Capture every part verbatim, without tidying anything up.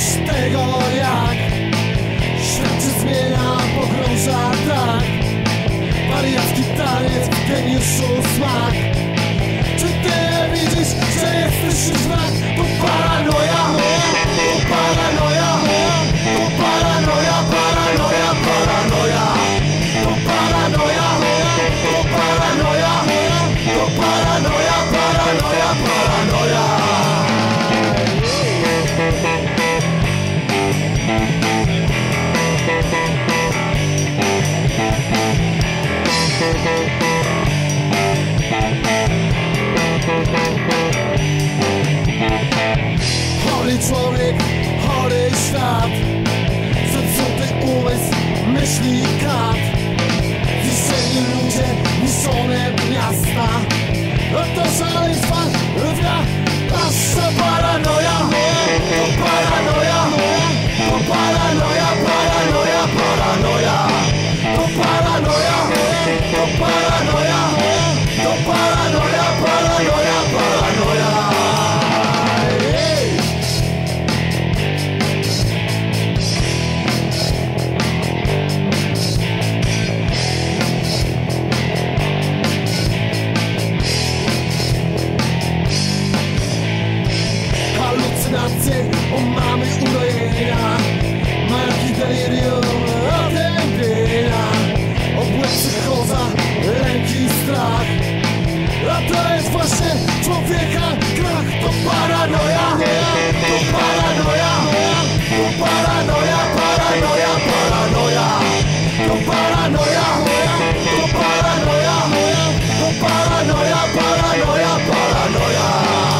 świadomość tego, jak świat się zmienia, pogrąża tak. Wariacki taniec, geniuszu smak. Czy ty widzisz, że jesteś już brak? To paranoja, to paranoja, to paranoja, paranoja, paranoja. To paranoja, to paranoja, to paranoja, paranoja, paranoja. Chory człowiek, chory świat, zepsuty umysł, myśli kat. Zniszczeni ludzie, niszczone miasta. To szaleństwa, wia, nasza paranoja. To paranoja, to paranoja, paranoja, paranoja. To paranoja, to paranoja, to paranoja, paranoja, paranoja. Halucynacje, omamy urojenia, marki delirium, otępienia, obłęd psychoza, lęki, strach. A to jest właśnie człowieka krach. To paranoja, to paranoja, to paranoja, paranoja, paranoja. To paranoja, to paranoja, to paranoja, paranoja, paranoja.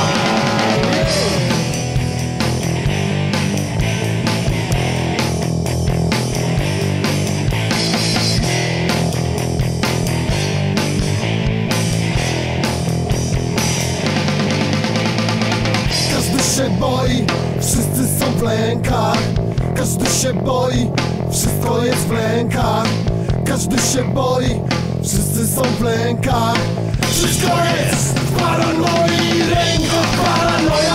Każdy się boi, wszyscy są w lękach. Każdy się boi, wszystko jest w lękach. Każdy się boi, wszyscy są w lękach. Wszystko jest w paranoi, rękach paranoja.